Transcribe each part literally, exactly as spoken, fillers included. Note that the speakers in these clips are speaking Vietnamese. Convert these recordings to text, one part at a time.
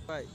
vậy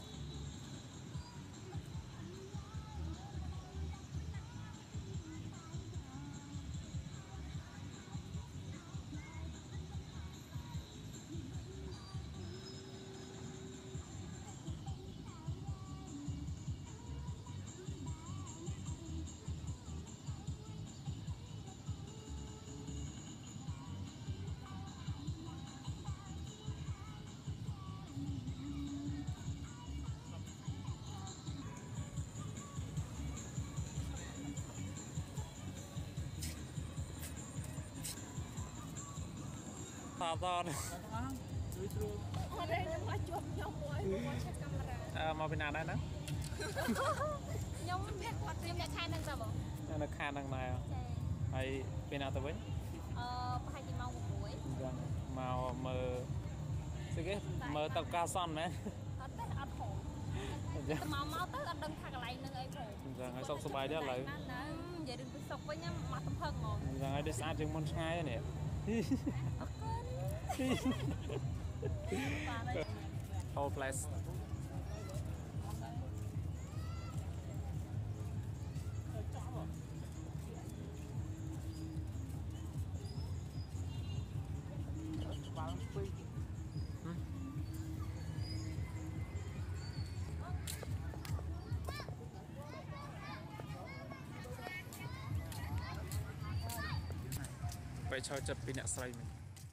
Thả to này. Ở đây nó qua chụp nhau muối, qua check camera. À, mà bên nào đây đó? Nhau biết qua tìm để khai năng sao bộ? Nó khai năng này à? Hay bên nào tôi với? Ờ, hai chị mau một buổi. Vâng, màu mờ sự cái mờ tập ca son đấy. Ở đây ăn hổ. Mau mau tới ăn đừng thằng lại nữa ấy hổ. Vâng, hãy sốc số bài đó lại. Vậy đừng cứ sốc với nhá, mặt tầm hơn ngon. Vâng, hãy đi xa chừng môn ngay nè. Whole place. Vậy cho chụp pin xoay mình.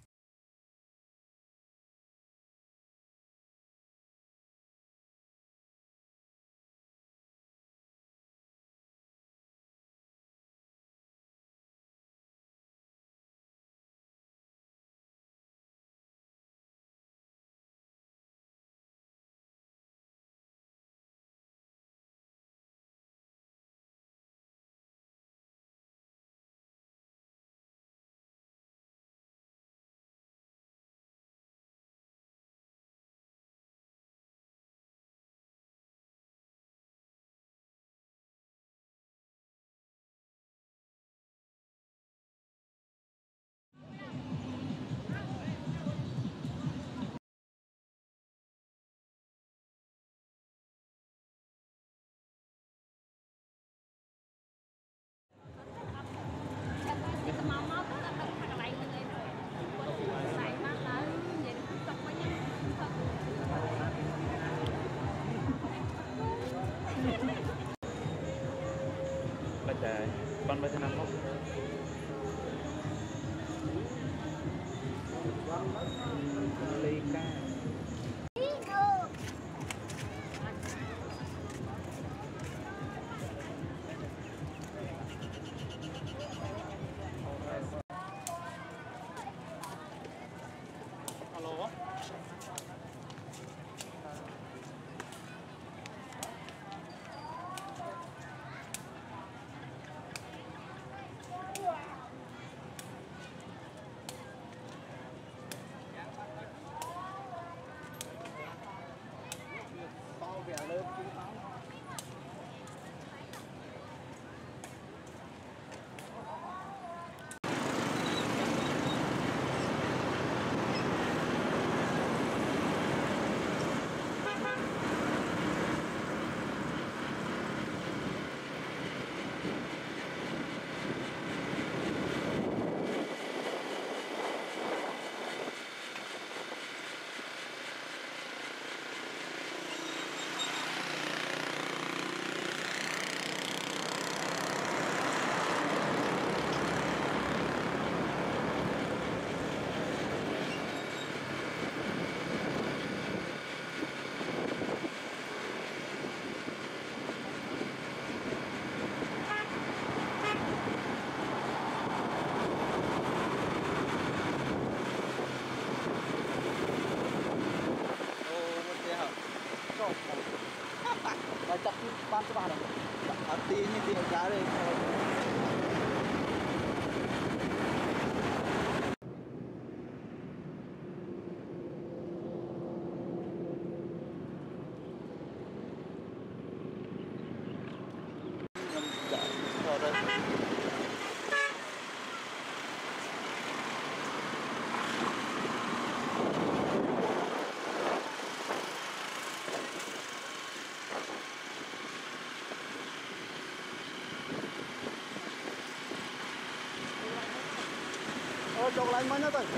Mau mau tới ăn đừng thằng lại nữa ấy hổ. Sai mắt là vậy đừng cứ sốc với nhá. Bây giờ con bây giờ năm phút. Ly ca. Alo. Bao vẻ lớn cũng không. Baca pan sebarang. Hati ini dia cari. Ôi chồng lạnh mấy nữa thôi.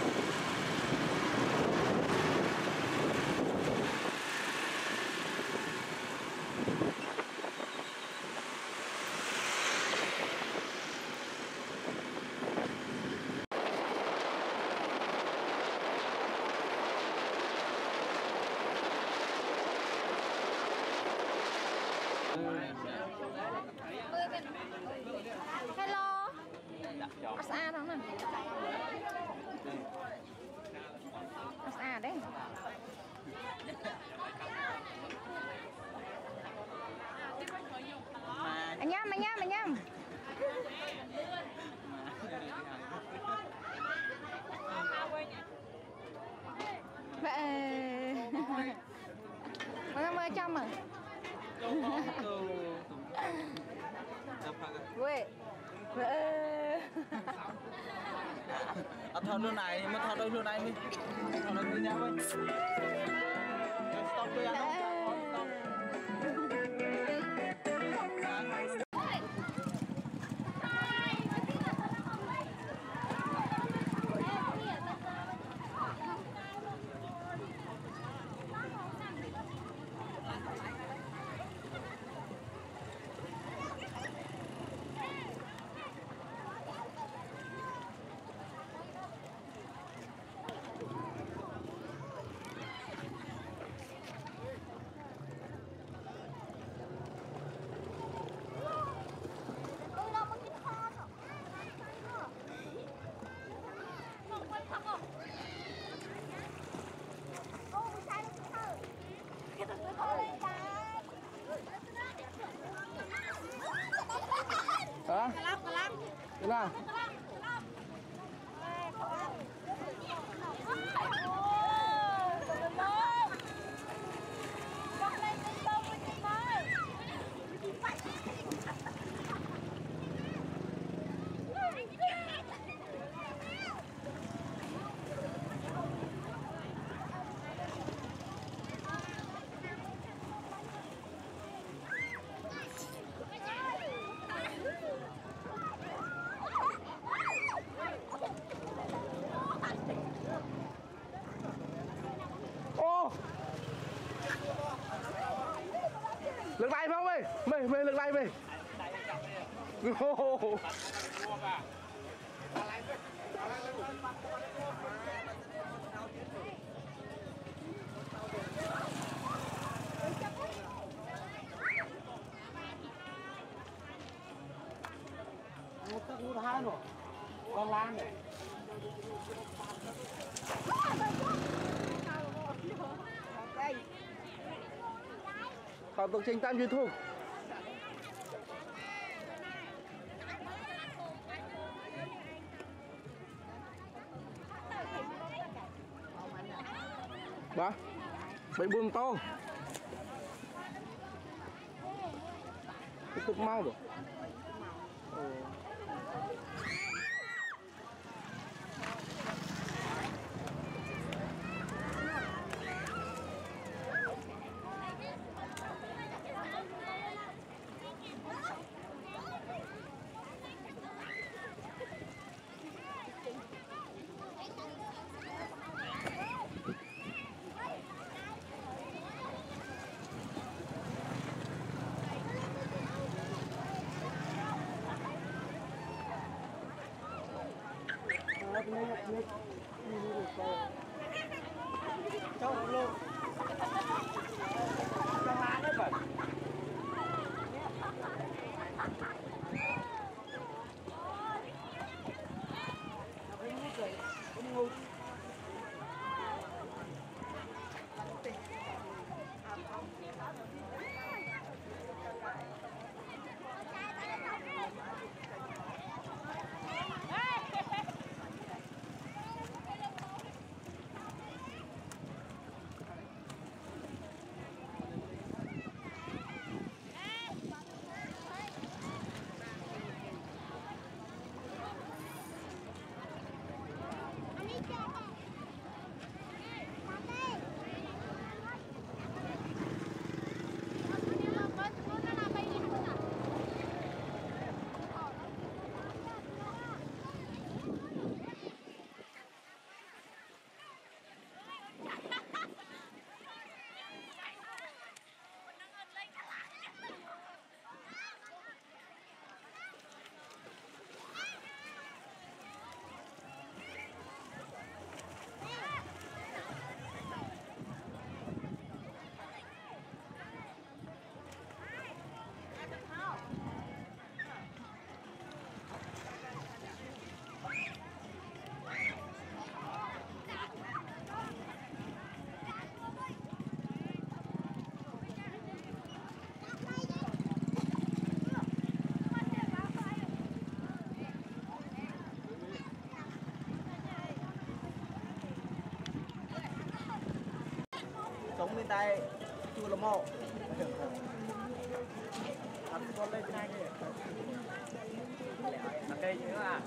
Hello. Asa đó nè. Asa đấy. Anh nhâm, anh nhâm, anh nhâm. Vậy. Mới mới trong à? Quê. À, thọ luôn này, mà thọ đôi luôn này mình. Thọ đôi với nhau với. Stop tôi ăn không? Stop. Hả? Thế nào? Ô, lực này không ơi, mày mày lực này mày. Ô. Một cái cú hai nữa, con lan này. Khảo tục trình tam duy thu. Ba, bảy buông to. Cái cục mau rồi. Cháu luôn. Cháu lá đấy vậy. tay chua là mộ ăn con lên ngay kìa ăn cây nữa à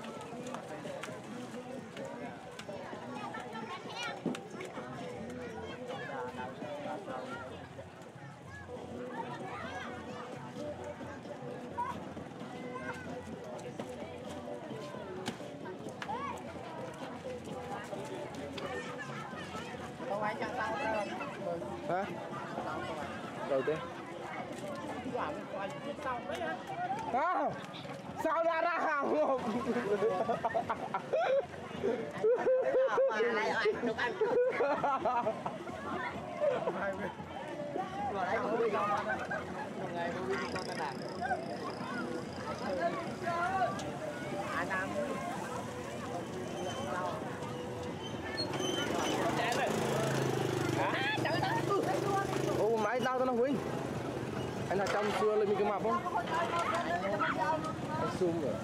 hả đầu tiên à, sao ra ra hàng không lại ăn được ăn rồi đấy không biết đâu một ngày không biết con ta đạp anh ăn ô máy đau tao nó huynh anh là trong xưa lên mình cái mặt không anh zoom rồi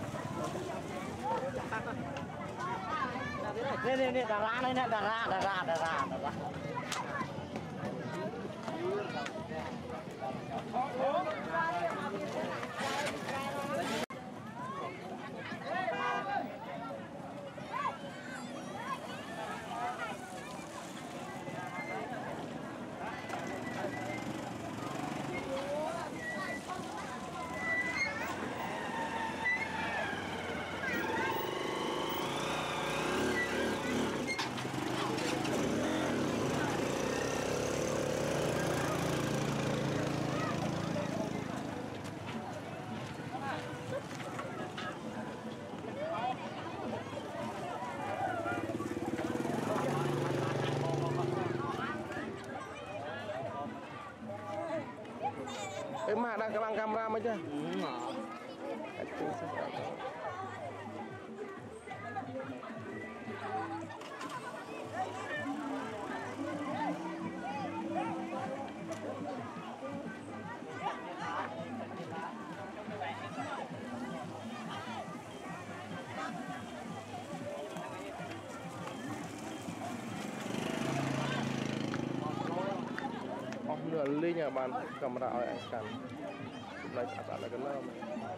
nè nè nè đà ra đây nè đà ra đà ra đà ra đà ra em mà đang cái băng camera mới chứ nửa ly nhà bạn camera ở anh cần lại trả lại cái nào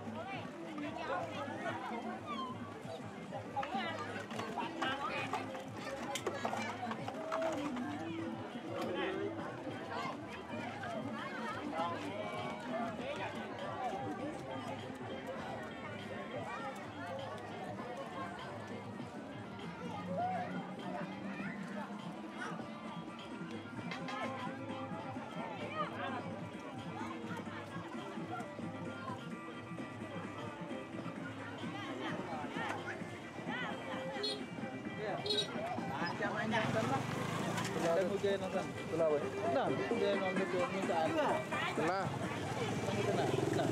Đây mua kia nó cần. kenapa Nah, dia non betul minta. kena Kamu kena. Nah.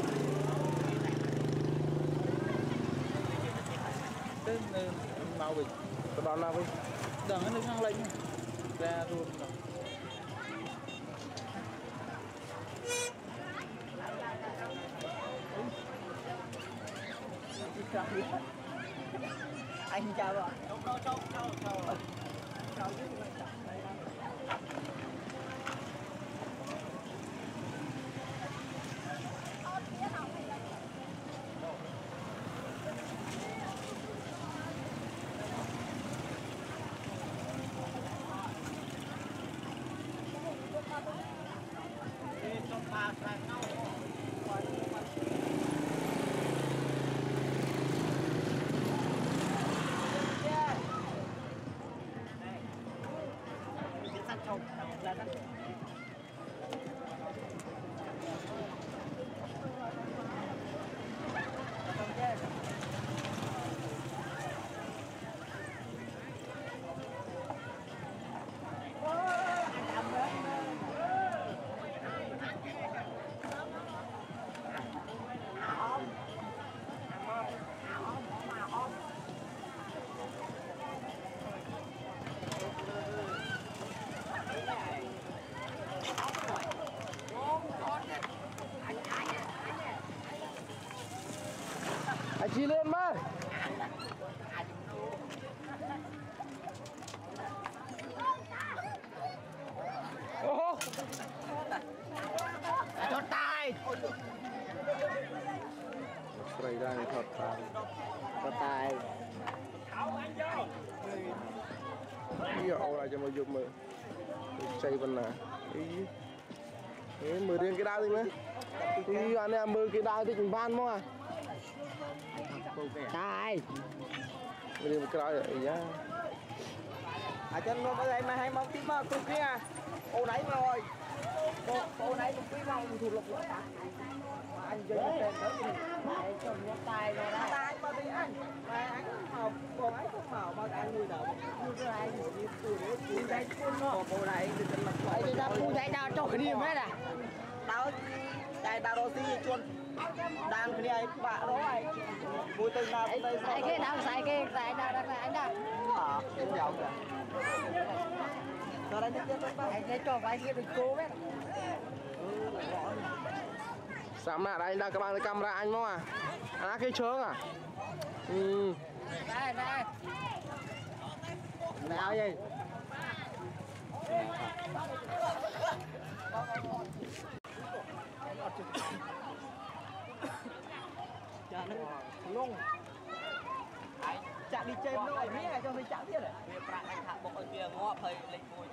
Tên màu bình. cái đó nào vậy Đằng nó ngang lạnh. Ra luôn. Anh chào bạn. Chào chào chào chào. Chào chứ. có tài ý ồ lại cho mà dùng mà xây bên nè ý mười riêng cái đao đi mấy ý anh em mười cái đao thì chúng ban không à tài mười riêng cái đao vậy nhá à chân nó đây mà hay mong tí mà tôi kia ô đấy mà rồi ô đấy một quý mong thủ lục lỗ cả anh chơi tên đó thì lại cho nó tay rồi đó tay mà đi anh mà anh màu còn ấy không màu mà anh nuôi đâu nuôi cái này thì tôi để tôi đây con nó cô này thì chân mặt vậy thì ra cô đây đâu cho cái điểm hết à tao đây tao đồ gì chuồn đang cái này bạ đó này vui từ nào đây sai cái nào sai cái sai nào đây anh đâu hả trên dòng kìa rồi đây anh sẽ cho vài cái cô biết sắm lại đây là các bạn camera anh không à à cái chướng à ừ đây đây nào gì chả nó lung chả đi chơi nó ấy biết cho mình chả biết rồi việc bạn anh thả bộ kia ngõ phơi lên môi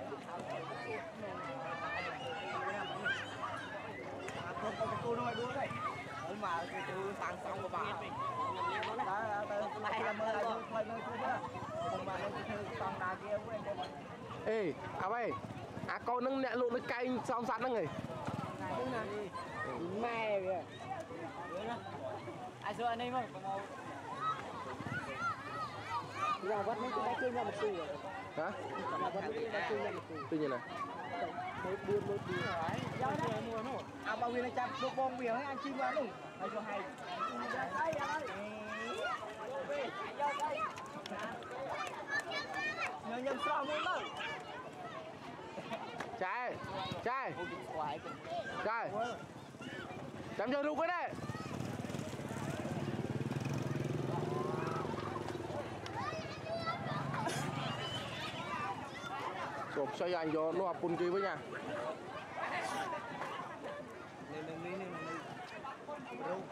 không có cô nói đuôi đây mà từ sáng xong của bà đó từ này là mơ là thôi nơi tôi nữa không mà lên từ xong đà kia quên đây ê à vậy à con nâng nhẹ luôn nó cay xong sẵn nâng này mẹ kìa ai sợ anh em không giờ vẫn mấy cái đá chơi ra một xu rồi hả là vẫn mấy cái đá chơi ra một xu tự nhiên này một buồn một buồn giao đó mua nó à bao nhiêu là trăm đốt bông biển ấy anh chim vào luôn hay cho hay đây đây nhớ nhầm sao mới đâu trai trai trai chấm cho rục cái đây chụp xoay anh cho nó pun kia với nha lên lên lên lên rục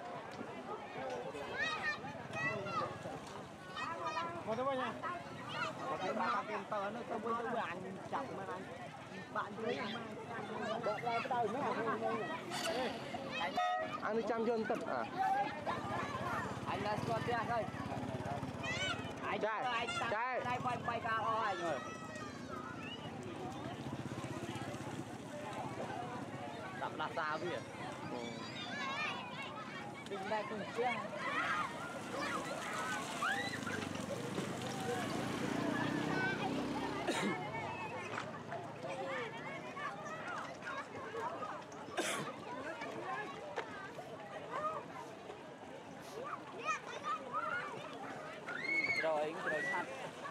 có thế nha cái ba cái tờ nó tôi tôi với anh chặt mà anh bạn dưới đợt ra cái đầu mấy hàng anh đi chăm cho anh tận à anh đã squat ra thôi anh trai trai đây bay bay cao thôi anh ơi đập là sao vậy đừng đây cùng chia rồi rồi thật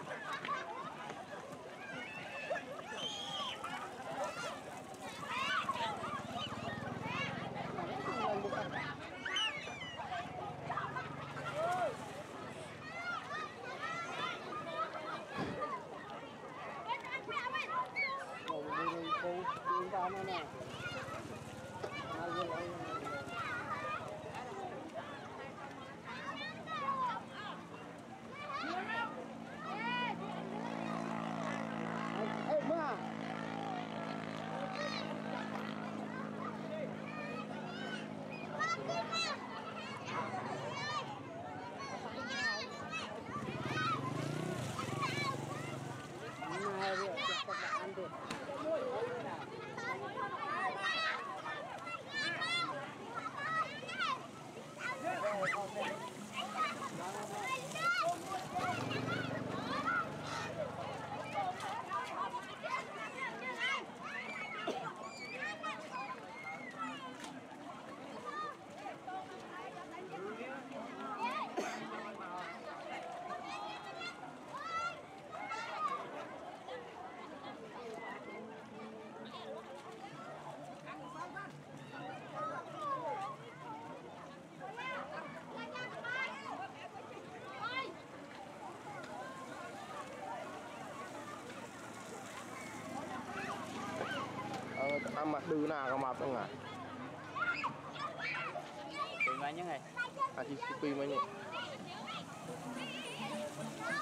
ăn mặt đư nào có mặt không à từ mấy những ngày à thì suy mấy nhỉ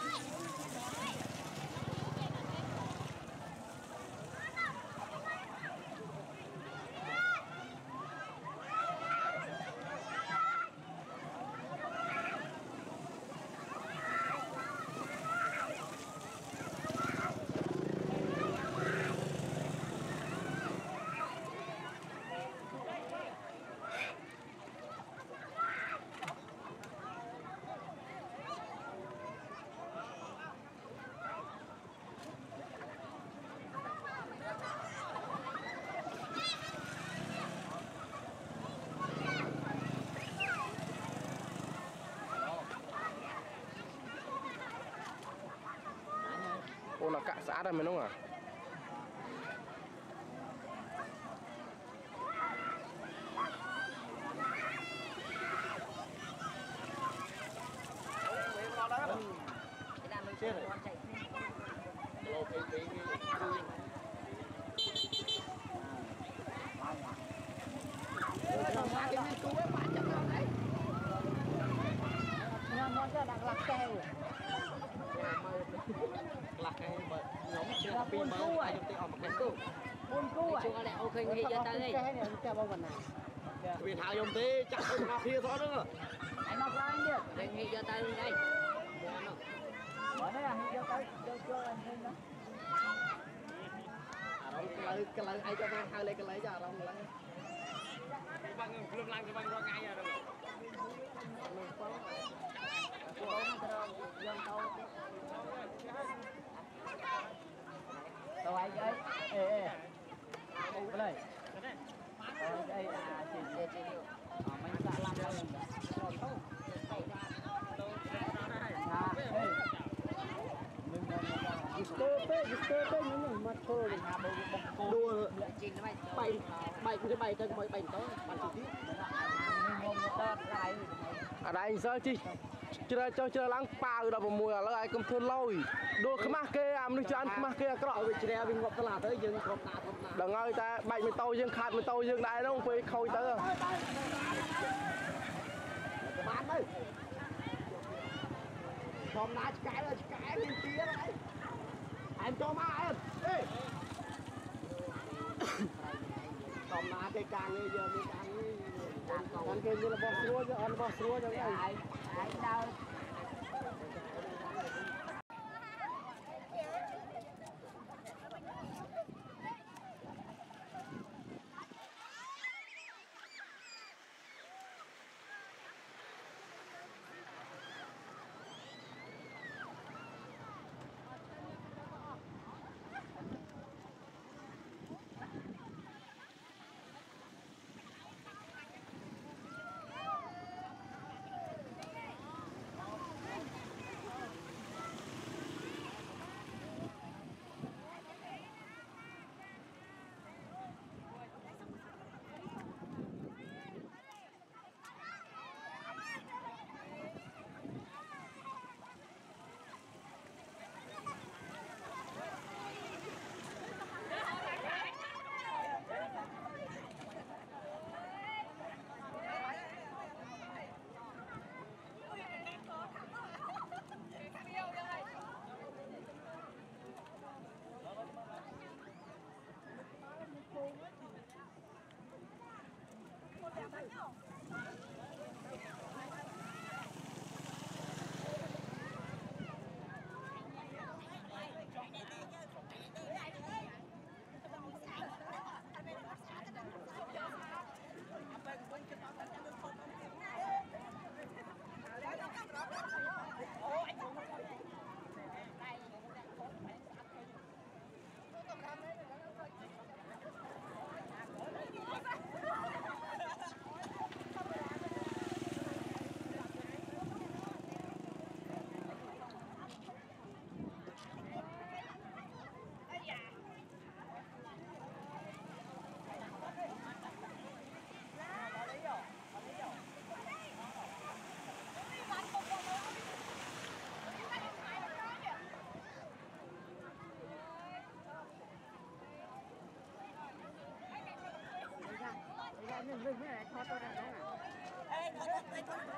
Ô là cạn xã rồi mình không à? Nó sẽ đặt lạc keo lạc cái nhóm chưa bị mơ ai chúng tôi ở một cái cũ buôn cũ à chúng ta lại ok nghĩ ra tới đây cái này cái bao phần này vì thảo dùng tí chắc không ngọc kia thôi nữa anh ngọc ra anh đi anh nghĩ ra tới đây mở đây là nghĩ ra tới cho cho anh thêm đó cái lấy cái lấy ai cho mang hai lấy cái lấy ra đâu lấy băng lưng lăng cái băng ra ngay ra đâu đâu anh ơi ê ê cái này ờ đây à chị chị chị ờ mình đã làm rồi rồi đâu à ê mình disturb pe disturb pe những mặt thôi đua bảy bảy cái bảy cái bảy bảy tới bạn chủ tiếp ở đây anh sao chi chưa cho chưa lắng pa rồi một mùi là ai cầm thôn lôi đua khăm kê am nước chán khăm kê cái loại chị em mình ngọc là tới dương ngọc nạt ngọc nạt đừng ơi ta bảy mươi tôi dương khát mươi tôi dương đại nó không phải khôi tới bán đấy hôm nay cái là cái liên tía đấy anh cho má em ê hôm nay cái càng này giờ cái càng này càng kia như là bò xua chứ ăn bò xua cho cái này ai đâu Hãy subscribe cho kênh Ghiền Mì Gõ để không bỏ lỡ những video hấp dẫn.